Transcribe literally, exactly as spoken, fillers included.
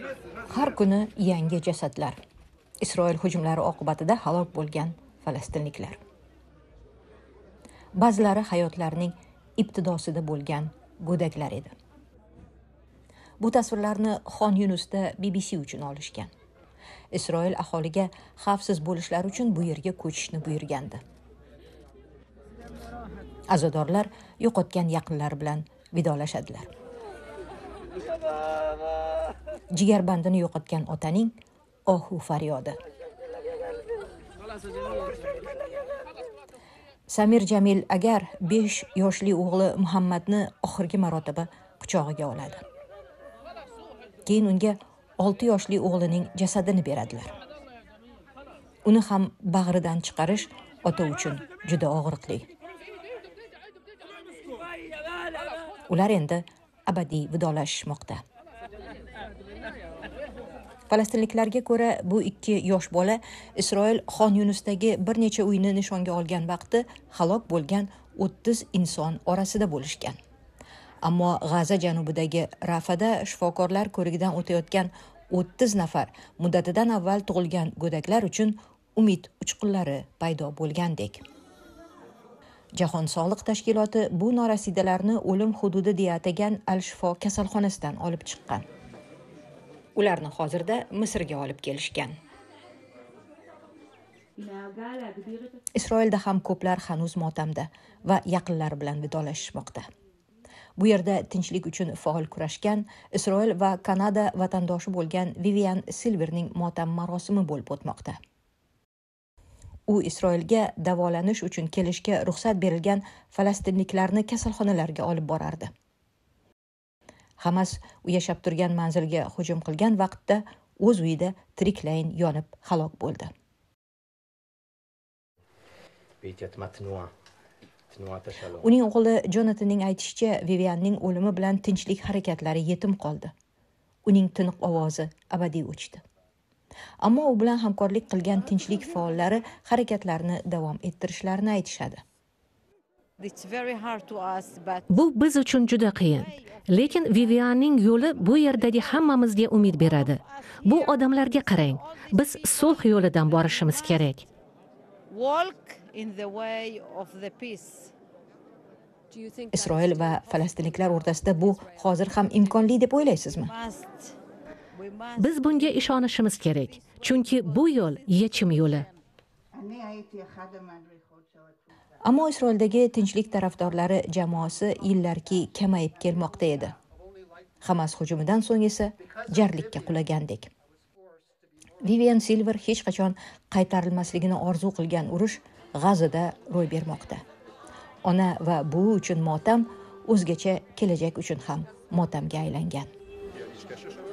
Har kuni yangi jasadlar. Isroil hujumlari oqibatida halok bo'lgan falastinliklar. Ba'zilari hayotlarining ibtidosida bo'lgan go'daklar edi. Bu tasvirlarni Xon Yunusda B B C uchun olishgan. Isroil aholiga xavfsiz bo'lishlari uchun bu yerga ko'chishni buyurgandi. Azadorlar yo'qotgan yaqinlari bilan vidolashadilar. Jigarbandini yo'qotgan otaning ohu faryodi. Samir Jamil agar besh yoshli o'g'li Muhammadni oxirgi marotaba quchog'iga oladi. Keyin unga olti yoshli o'g'lining jasadini beradilar. Uni ham bag'ridan chiqarish ota uchun juda og'riqli. Ular endi abadiy vidolashishmoqda. Falastinliklarga ko'ra bu ikki yosh bola Isroil Xon Yunusdagi bir necha uyni nishonga olgan vaqti halok bo'lgan o'ttiz inson orasida bo'lishgan. Ammo G'aza janubidagi Rafada shifokorlar ko'rigidan o'tayotgan o'ttiz nafar muddatidan avval tug'ilgan go'daklar uchun umid uchqunlari paydo bo'lgandek. Jahon sog'liq tashkiloti bu norasidalarni o'lim hududi deya atagan Al-Shifo kasalxonasidan olib chiqqan. Ularni hozirda Misrga olib kelishgan. Isroilda ham ko'plar hanuz motamda va yaqinlari bilan vidolashishmoqda. Bu yerda tinchlik uchun faol kurashgan Isroil va Kanada vatandoshi bo'lgan Vivian Silverning motam marosimi bo'lib o'tmoqda. U Isroilga davolanish uchun kelishga ruxsat berilgan falastinliklarni kasalxonalarga olib borardi. Hamas u yashab turgan manzilga hujum qilgan vaqtda o'z uyida tiriklayin yonib halok bo'ldi. Uning o'g'li Jonathanning aytishicha, Vivianning o'limi bilan tinchlik harakatlari yetim qoldi. Uning tiniq ovozi abadiy o'chdi. Ammo u bilan hamkorlik qilgan tinchlik faollari harakatlarni davom ettirishlarini aytishadi. Bu biz uchun juda qiyin. Lekin Vivianning yo'li bu yerdagi hammamizga umid beradi. Bu odamlarga qarang. Biz sulh yo'lidan borishimiz kerak. Isroil va falastinliklar o'rtasida bu hozir ham imkonli deb o'ylaysizmi? Biz bunga ishonishimiz kerak, chunki bu yo'l yechim yo'li. Ammo Isroildagi tinchlik tarafdorlari jamoasi yillarki kamayib kelmoqda edi. Hamas hujumidan so'ng esa jarlikka qulagandek. Vivian Silver hech qachon qaytarilmasligini orzu qilgan urush G'azada ro'y bermoqda. Ona va buvi uchun motam o'zgacha kelajak uchun ham motamga aylangan.